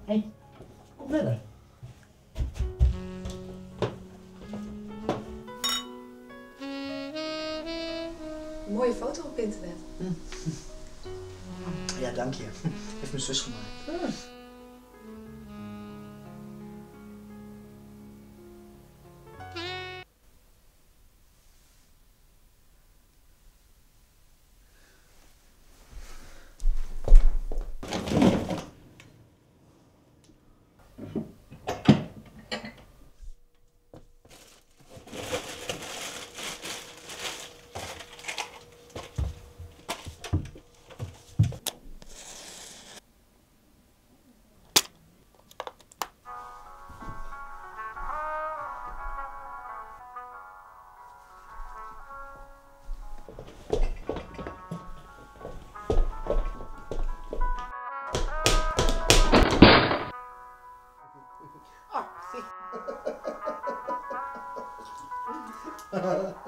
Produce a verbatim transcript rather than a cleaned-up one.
Hey, kom verder. Een mooie foto op internet. Hm. Ja, dank je. Heeft mijn zus gemaakt. Hm. Oh, zie.